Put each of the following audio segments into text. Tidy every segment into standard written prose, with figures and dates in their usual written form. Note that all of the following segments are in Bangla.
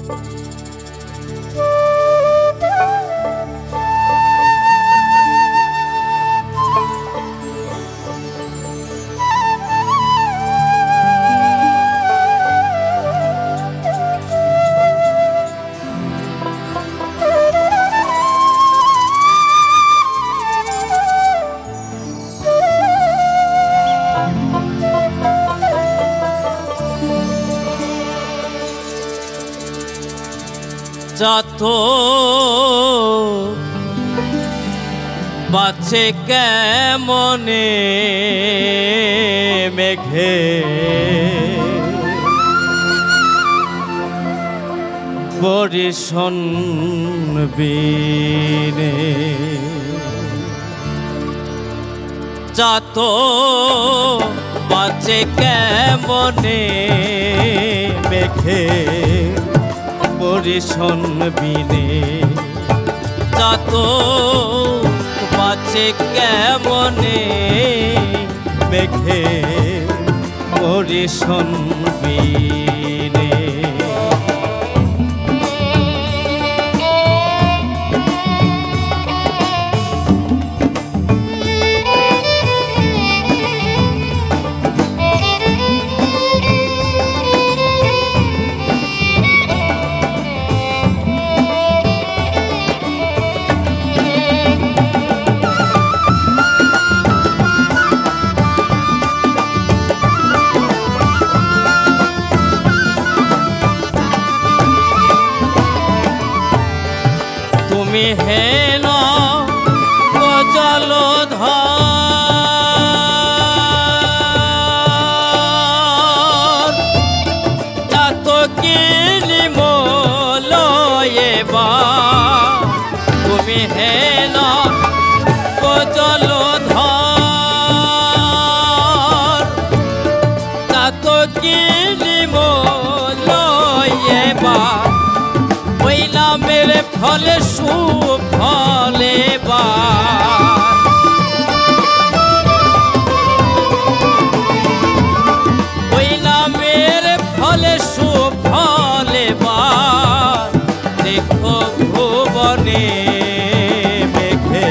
যত বাঁচে কেমনে মেঘে বরিশন বীরে যত বাঁচে কেমনে মেঘে বরিশন বীরে যত বাঁচে কেমনে মেঘে বরিশন বীরে তুমি হেন জলধর যত কিনি মলয়েবা তুমি হেন জলধর যত কিনি মলয়েবা ওই নামের ফলে সুফলে বা ওই নামের ফলে সুফলে বা দেখো ভুবনে মেঘে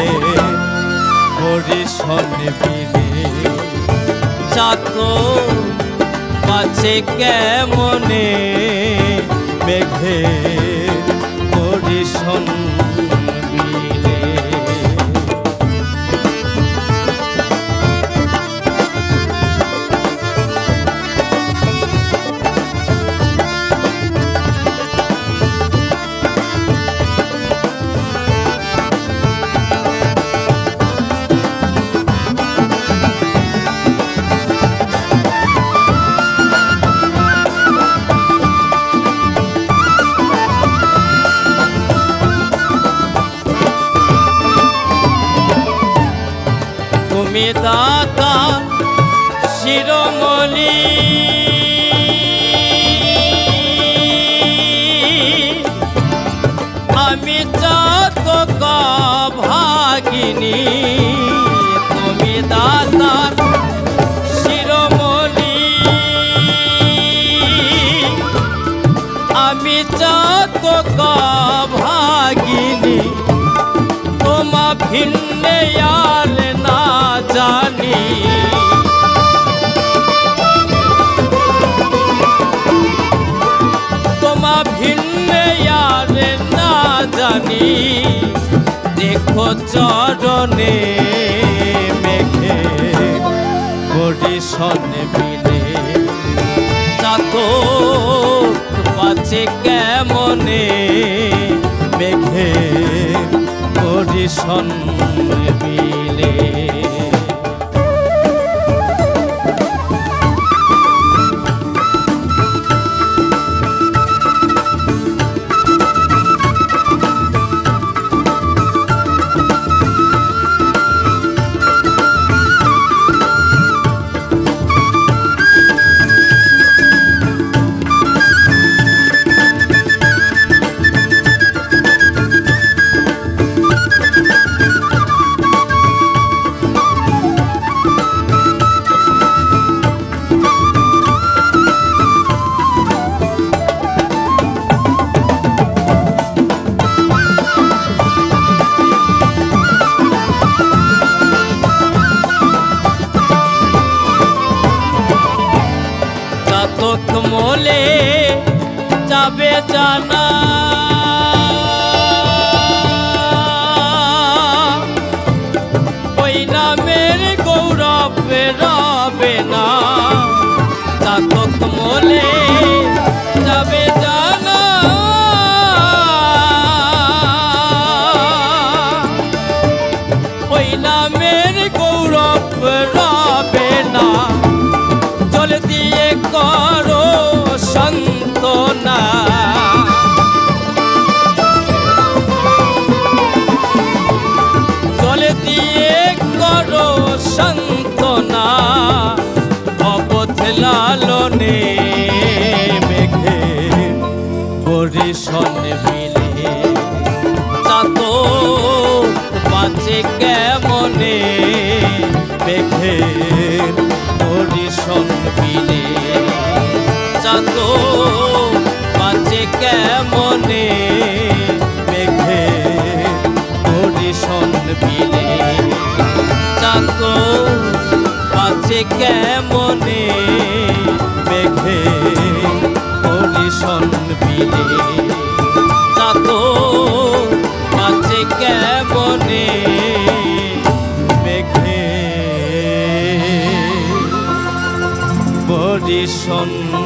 বরিশন বীরে যত বাঁচে কেমনে মেঘে বরিশন বীরে তুমি দাতা শিরোমণি আমি চাতক ভাগিনী তুমি দাতা শিরোমণি আমি চাতক ভাগিনী তোমা ভিন্নে আর না জানি তোমা ভিন্নে আর না জানি দেখো চরণে মেঘে বরিশন বীরে যত বাঁচে কেমনে মেঘে বরিশন বীরে যাবে জানা ওই নামের গৌরব রবে না চাতক মলে যাবে জানা ওই নামের গৌরব রবে না জল দিয়ে করো সান্তনা জল দিয়ে করো সান্তনা অবধ লালনে মেঘে বরিশন বিলে চাতক বাঁচে কেমনে মেঘে বরিশন বিলে চাতক বাঁচে কেমনে মেঘে বরিশন বিলে চাতক বাঁচে কেমনে মেঘে বরিশন বিলে চাতক বাঁচে কেমনে মেঘে বরিশন